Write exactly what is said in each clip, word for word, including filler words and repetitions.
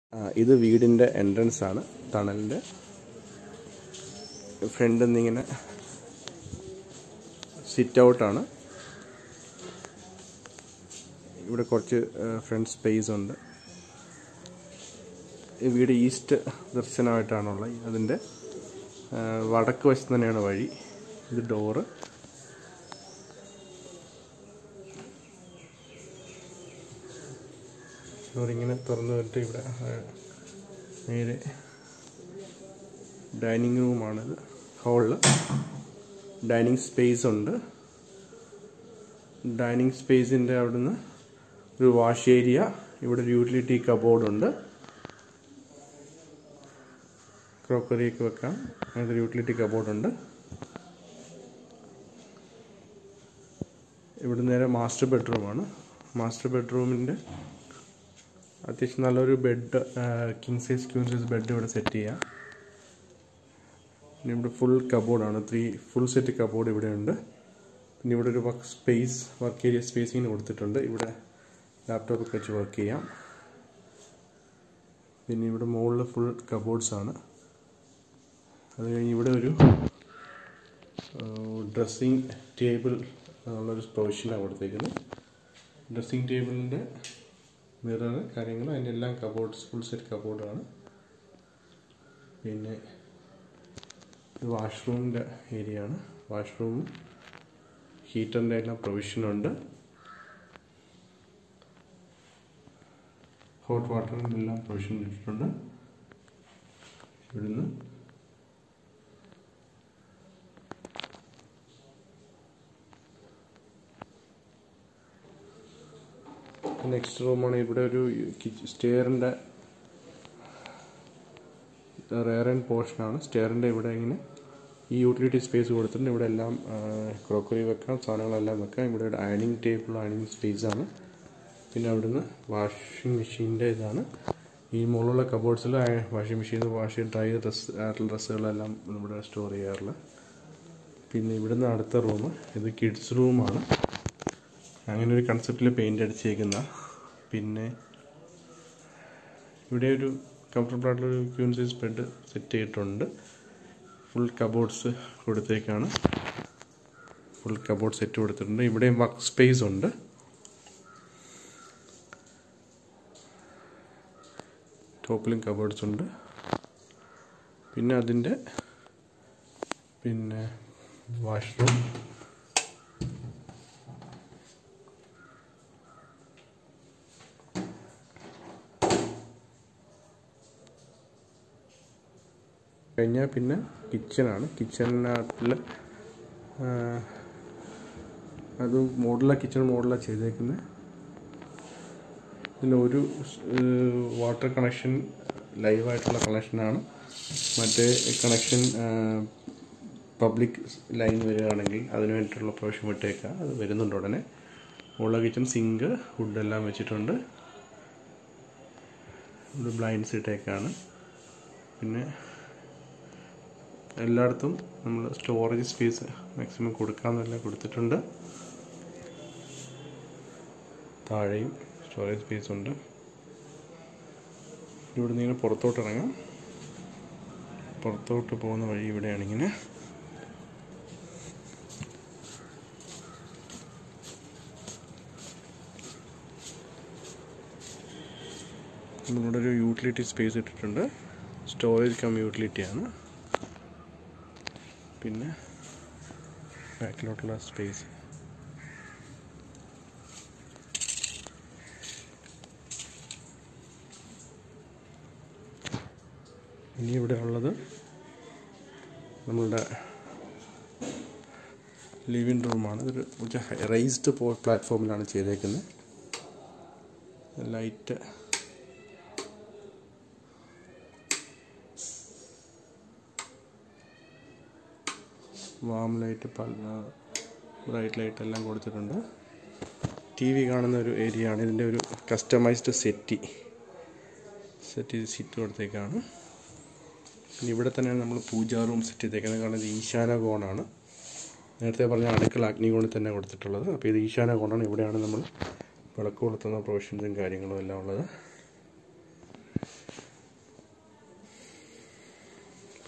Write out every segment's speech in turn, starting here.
ഇത് വീടിൻ്റെ എൻട്രൻസ് ആണ്. ടണലിൻ്റെ ഫ്രണ്ടിൽ നിന്നിങ്ങനെ സിറ്റ് ഔട്ടാണ്. ഇവിടെ കുറച്ച് ഫ്രണ്ട് സ്പേസ് ഉണ്ട്. ഈ വീട് ഈസ്റ്റ് ദർശനമായിട്ടാണുള്ളത്. അതിൻ്റെ വടക്ക് വശത്ത് തന്നെയാണ് വഴി. ഇത് ഡോറ്. ഡോറിങ്ങനെ തുറന്നു വന്നിട്ട് ഇവിടെ നേരെ ഡൈനിങ് റൂമാണിത്. ഹാളിൽ ഡൈനിങ് സ്പേസ് ഉണ്ട്. ഡൈനിങ് സ്പേസിൻ്റെ അവിടുന്ന് ഒരു വാഷ് ഏരിയ, ഇവിടെ ഒരു യൂട്ടിലിറ്റി കബോർഡുണ്ട്. ക്രോക്കറിയൊക്കെ വെക്കാം. അങ്ങനത്തെ ഒരു യൂട്ടിലിറ്റി കബോർഡുണ്ട്. ഇവിടെ നേരെ മാസ്റ്റർ ബെഡ്റൂമാണ്. മാസ്റ്റർ ബെഡ്റൂമിൻ്റെ അത്യാവശ്യം നല്ലൊരു bed, king size queen size bed ഇവിടെ സെറ്റ് ചെയ്യാം. പിന്നെ ഇവിടെ ഫുൾ കബോർഡാണ്. ത്രീ ഫുൾ സെറ്റ് കബോർഡ് ഇവിടെ ഉണ്ട്. പിന്നെ ഇവിടെ ഒരു വർക്ക് സ്പേസ്, വർക്ക് ഏരിയ സ്പേസിങ്ങിന് കൊടുത്തിട്ടുണ്ട്. ഇവിടെ ലാപ്ടോപ്പൊക്കെ വെച്ച് വർക്ക് ചെയ്യാം. പിന്നെ ഇവിടെ മുകളിൽ ഫുൾ കബോർഡ്സാണ്. അത് കഴിഞ്ഞ് ഇവിടെ ഒരു ഡ്രസ്സിങ് ടേബിൾ ഉള്ളൊരു പ്രൊവിഷനാണ് കൊടുത്തേക്കുന്നത്. ഡ്രസ്സിങ് ടേബിളിൻ്റെ മിറർ കാര്യങ്ങൾ അതിൻ്റെ എല്ലാം കബോർഡ്സ് ഫുൾ സെറ്റ് കബോർഡാണ്. പിന്നെ വാഷ്റൂമിൻ്റെ ഏരിയ ആണ്. വാഷ്റൂമും ഹീറ്ററിൻ്റെ എല്ലാം പ്രൊവിഷനുണ്ട്. ഹോട്ട് വാട്ടറിൻ്റെ എല്ലാം പ്രൊവിഷൻ ഇട്ടിട്ടുണ്ട്. ഇവിടുന്ന് നെക്സ്റ്റ് റൂമാണ്. ഇവിടെ ഒരു സ്റ്റെയറിൻ്റെ റെയർ ആൻഡ് പോർഷനാണ്. സ്റ്റെയറിൻ്റെ ഇവിടെ ഇങ്ങനെ ഈ യൂട്ടിലിറ്റി സ്പേസ് കൊടുത്തിട്ടുണ്ട്. ഇവിടെ എല്ലാം ക്രോക്കറി വെക്കാം, സാധനങ്ങളെല്ലാം വെക്കാം. ഇവിടെ ഒരു അയണിങ് ടേബിൾ, അയണിങ് സ്പേസാണ്. പിന്നെ അവിടുന്ന് വാഷിംഗ് മെഷീൻ്റെ ഇതാണ്. ഈ മുകളിലുള്ള കബോർഡ്സിൽ വാഷിംഗ് മെഷീൻ വാഷ് ചെയ്ത് ഡ്രൈ ഡ്രസ് ആയിട്ടുള്ള ഡ്രസ്സുകളെല്ലാം ഇവിടെ സ്റ്റോർ ചെയ്യാറുള്ളത്. പിന്നെ ഇവിടുന്ന് അടുത്ത റൂം, ഇത് കിഡ്സ് റൂമാണ്. അങ്ങനെ ഒരു കൺസെപ്റ്റിൽ പെയിൻ്റ് അടിച്ചേക്കുന്ന. പിന്നെ ഇവിടെ ഒരു കംഫർട്ടബിൾ ആയിട്ടുള്ളൊരു ക്യൂൻ സൈസ് ബെഡ് സെറ്റ് ചെയ്തിട്ടുണ്ട്. ഫുൾ കബോർഡ്സ് കൊടുത്തേക്കാണ്. ഫുൾ കബോർഡ് സെറ്റ് കൊടുത്തിട്ടുണ്ട്. ഇവിടെയും വർക്ക് സ്പേസ് ഉണ്ട്. ടോപ്പിലും കബോർഡ്സ് ഉണ്ട്. പിന്നെ അതിൻ്റെ പിന്നെ വാഷ്റൂം, കഴിഞ്ഞാൽ പിന്നെ കിച്ചണാണ്. കിച്ചണിനകത്തിൽ അത് മോഡലാണ്, കിച്ചൺ മോഡലാണ് ചെയ്തേക്കുന്നത്. ഇതിലൊരു വാട്ടർ കണക്ഷൻ ലൈവായിട്ടുള്ള കണക്ഷനാണ്. മറ്റേ കണക്ഷൻ പബ്ലിക് ലൈൻ വരികയാണെങ്കിൽ അതിന് വേണ്ടിയിട്ടുള്ള പ്രൊവിഷൻ വിട്ടേക്കാം. അത് വരുന്നുണ്ട് ഉടനെ. മുകളിലെ കിച്ചൺ സിങ്ക്, ഫുഡെല്ലാം വെച്ചിട്ടുണ്ട്. ഇത് ബ്ലൈൻഡ്സ് ഇട്ടേക്കാണ്. പിന്നെ എല്ലായിടത്തും നമ്മൾ സ്റ്റോറേജ് സ്പേസ് മാക്സിമം കൊടുക്കാമെന്നെല്ലാം കൊടുത്തിട്ടുണ്ട്. താഴെയും സ്റ്റോറേജ് സ്പേസ് ഉണ്ട്. ഇവിടെ നിന്ന് ഇങ്ങനെ പുറത്തോട്ട് ഇറങ്ങാം. പുറത്തോട്ട് പോകുന്ന വഴി ഇവിടെയാണിങ്ങനെ. നമ്മളിവിടെ ഒരു യൂട്ടിലിറ്റി സ്പേസ് ഇട്ടിട്ടുണ്ട്. സ്റ്റോറേജ് കം യൂട്ടിലിറ്റിയാണ്. പിന്നെ ബാക്കിലോട്ടുള്ള സ്പേസ്. ഇനി ഇവിടെ ഉള്ളത് നമ്മളുടെ ലിവിങ് റൂമാണ്. ഇതൊരു റൈസ്ഡ് പ്ലാറ്റ്ഫോമിലാണ് ചെയ്തേക്കുന്നത്. Light warm light, bright light എല്ലാം കൊടുത്തിട്ടുണ്ട്. ടി വി കാണുന്ന ഒരു ഏരിയ ആണ്. ഇതിൻ്റെ ഒരു കസ്റ്റമൈസ്ഡ് സെറ്റി സെറ്റ് ചെയ്ത് സീറ്റ് കൊടുത്തേക്കാണ്. പിന്നെ ഇവിടെ തന്നെയാണ് നമ്മൾ പൂജാ റൂം സെറ്റ് ചെയ്തേക്കുന്നത്. കാരണം ഇത് ഈശാന കോണാണ്. നേരത്തെ പറഞ്ഞ അടുക്കള അഗ്നികോണിൽ തന്നെ കൊടുത്തിട്ടുള്ളത്. അപ്പോൾ ഇത് ഈശാന കോണാണ്. ഇവിടെയാണ് നമ്മൾ വിളക്ക് കൊളുത്തുന്ന പ്രൊവിഷൻസും കാര്യങ്ങളും എല്ലാം ഉള്ളത്.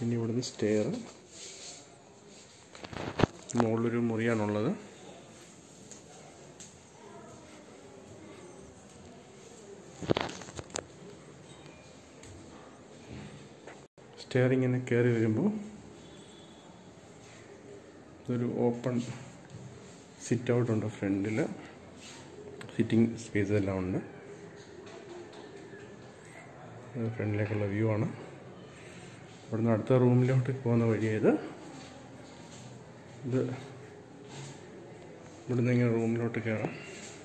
പിന്നെ ഇവിടുന്ന് സ്റ്റെയർ, മുകളിലൊരു മുറിയാണുള്ളത്. സ്റ്റെയർ ഇങ്ങനെ കയറി വരുമ്പോൾ ഇതൊരു ഓപ്പൺ സിറ്റ് ഔട്ട് ഉണ്ട്. ഫ്രണ്ടിൽ സിറ്റിംഗ് സ്പേസ് എല്ലാം ഉണ്ട്. ഫ്രണ്ടിലേക്കുള്ള വ്യൂ ആണ്. ഇവിടുന്ന് അടുത്ത റൂമിലോട്ട് പോകുന്ന വഴിയത്. ഇത് ഇവിടുന്ന് ഇങ്ങനെ റൂമിലോട്ട് കയറാം.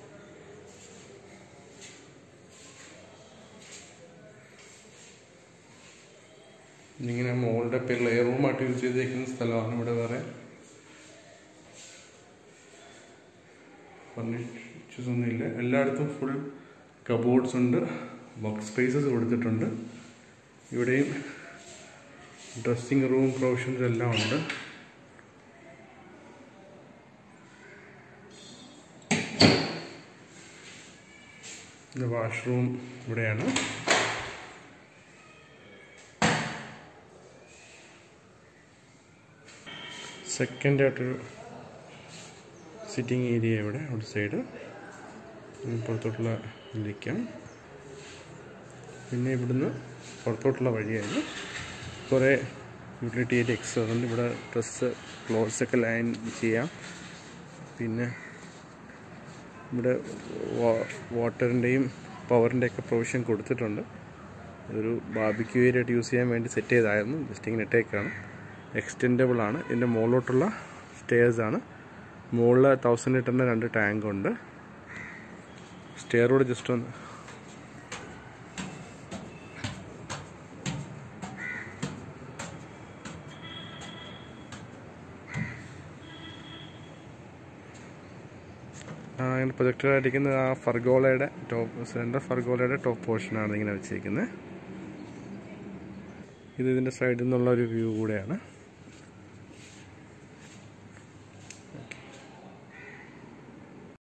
ഇങ്ങനെ മോളുടെ പ്ലേ റൂമായിട്ട് യൂസ് ചെയ്തേക്കുന്ന സ്ഥലമാണ്. ഇവിടെ വേറെ ഫർണിച്ചേഴ്സ് ഒന്നുമില്ല. എല്ലായിടത്തും ഫുൾ കബോർഡ്സ് ഉണ്ട്, വർക്ക് സ്പേസസ് കൊടുത്തിട്ടുണ്ട്. ഇവിടെയും ഡ്രസ്സിങ് റൂം പ്രൊവിഷൻസ് എല്ലാം ഉണ്ട്. വാഷ്റൂം ഇവിടെയാണ്. സെക്കൻഡ് ആയിട്ടൊരു സിറ്റിംഗ് ഏരിയ ഇവിടെ ഔട്ട് സൈഡ് പുറത്തോട്ടുള്ള ഇരിക്കാം. പിന്നെ ഇവിടുന്ന് പുറത്തോട്ടുള്ള വഴിയായിരുന്നു. കുറേ യൂട്ടിലിറ്റി ഏരിയ എക്സ്ട്രാ ഉണ്ട്. ഇവിടെ ഡ്രസ്സ് ക്ലോത്ത്സൊക്കെ ലൈൻ ചെയ്യാം. പിന്നെ ഇവിടെ വാട്ടറിൻ്റെയും പവറിൻ്റെയൊക്കെ പ്രൊവിഷൻ കൊടുത്തിട്ടുണ്ട്. ഒരു ബാർബിക്യൂ ഏരിയ ആയിട്ട് യൂസ് ചെയ്യാൻ വേണ്ടി സെറ്റ് ചെയ്തായിരുന്നു. ജസ്റ്റ് ഇങ്ങനെ ഇട്ടേക്കാണ്. എക്സ്റ്റെൻഡബിൾ ആണ്. ഇതിൻ്റെ മുകളിലോട്ടുള്ള സ്റ്റെയർസ് ആണ്. മുകളിൽ തൗസൻഡ് ലിറ്ററിൻ്റെ രണ്ട് ടാങ്ക് ഉണ്ട്. സ്റ്റെയറോട് ജസ്റ്റ് ഒന്ന് അങ്ങനെ പ്രൊജക്ടറായിരിക്കുന്നത് ആ ഫർഗോളയുടെ ടോപ്പ് സെൻറ്റർ ഫർഗോളയുടെ ടോപ്പ് പോർഷനാണ് ഇങ്ങനെ വെച്ചിരിക്കുന്നത്. ഇത് ഇതിൻ്റെ സൈഡിൽ നിന്നുള്ള ഒരു വ്യൂ കൂടെയാണ്.